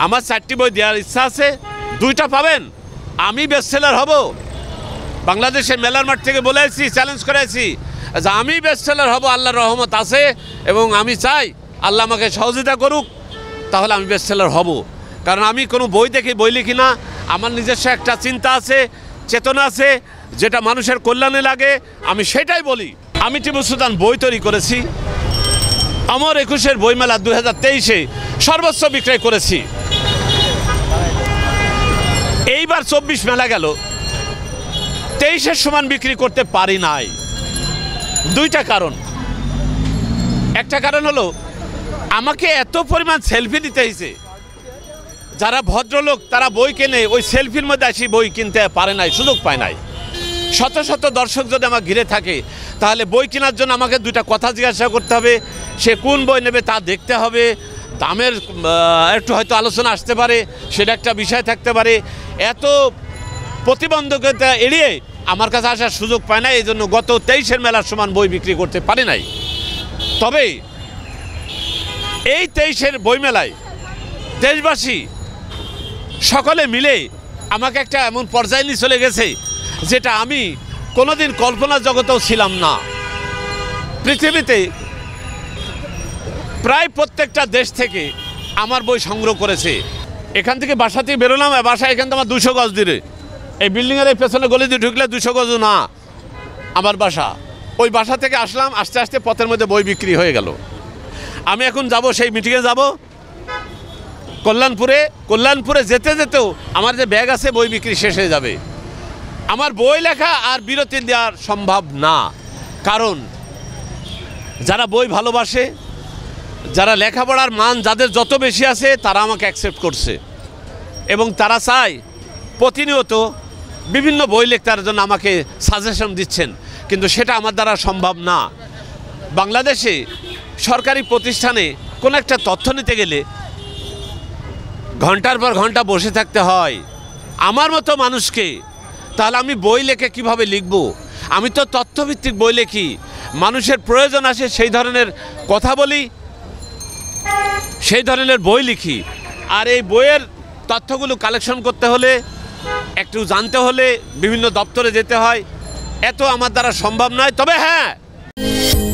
আমার 4টি বই দেওয়ার ইচ্ছা আছে, 2টা পাবেন, আমি বেস্টসেলার হব। বাংলাদেশের মেলার মাঠ থেকে বলে আসছি, চ্যালেঞ্জ করেছি যে আমি বেস্টসেলার হব, আল্লাহর রহমত আছে এবং আমি চাই আল্লাহ আমাকে সহযোগিতা করুক, তাহলে আমি বেস্টসেলার হব। কারণ আমি কোনো বই দেখে বই লিখি না, আমার নিজস্ব একটা চিন্তা আছে, চেতনা আছে, যেটা মানুষের কল্যাণে লাগে আমি সেটাই বলি। আমি টিপু সুলতান বই তৈরি করেছি, আমার 21-এর বইমেলা 2023-এ সর্বোচ্চ বিক্রয় করেছি। এইবার 24 মেলা গেল, 23-এর সমান বিক্রি করতে পারি নাই। 2টা কারণ। একটা কারণ হলো আমাকে এত পরিমাণ সেলফি দিতে হয়েছে, যারা ভদ্রলোক তারা বই কেনে ওই সেলফির মধ্যে আসি বই কিনতে পারে নাই, সুযোগ পায় নাই। শত শত দর্শক যদি আমার ঘিরে থাকে তাহলে বই কেনার জন্য আমাকে 2টা কথা জিজ্ঞাসা করতে হবে, সে কোন বই নেবে তা দেখতে হবে, দামের একটু হয়তো আলোচনা আসতে পারে, সেটা একটা বিষয় থাকতে পারে। এত প্রতিবন্ধকতা এড়িয়ে আমার কাছে আসার সুযোগ পায় না, এই জন্য গত 23-এর মেলার সমান বই বিক্রি করতে পারি নাই। তবে এই 23-এর বইমেলায় দেশবাসী সকলে মিলে আমাকে একটা এমন পর্যায়ে নিয়ে চলে গেছে যেটা আমি কোনোদিন কল্পনা জগতেও ছিলাম না। পৃথিবীতে প্রায় প্রত্যেকটা দেশ থেকে আমার বই সংগ্রহ করেছে। এখান থেকে বাসাতেই বেরোলাম, বাসা এখান থেকে আমার 200 গজ দূরে, এই বিল্ডিংয়ের এই পেছনে গলি দিয়ে ঢুকলে 200 গজও না আমার বাসা। ওই বাসা থেকে আসলাম, আস্তে আস্তে পথের মধ্যে বই বিক্রি হয়ে গেল। আমি এখন যাব, সেই মিটিংয়ে যাব কল্যাণপুরে যেতে যেতেও আমার যে ব্যাগ আছে বই বিক্রি শেষ হয়ে যাবে। আমার বই লেখা আর বিরতি দেওয়ার সম্ভব না, কারণ যারা বই ভালোবাসে, যারা লেখাপড়ার মান যাদের যত বেশি আছে তারা আমাকে অ্যাকসেপ্ট করছে এবং তারা চায় প্রতিনিয়ত বিভিন্ন বই লেখার জন্য আমাকে সাজেশন দিচ্ছেন, কিন্তু সেটা আমার দ্বারা সম্ভব না। বাংলাদেশে সরকারি প্রতিষ্ঠানে কোনো একটা তথ্য নিতে গেলে ঘন্টার পর ঘন্টা বসে থাকতে হয় আমার মতো মানুষকে, তাহলে আমি বই লেখে কিভাবে লিখব? আমি তো তথ্যভিত্তিক বই লিখি, মানুষের প্রয়োজন আসে সেই ধরনের কথা বলি, সেই ধরনের বই লিখি। আর এই বইয়ের তথ্যগুলো কালেকশন করতে হলে, একটু জানতে হলে বিভিন্ন দপ্তরে যেতে হয়, এত আমার দ্বারা সম্ভব নয়। তবে হ্যাঁ,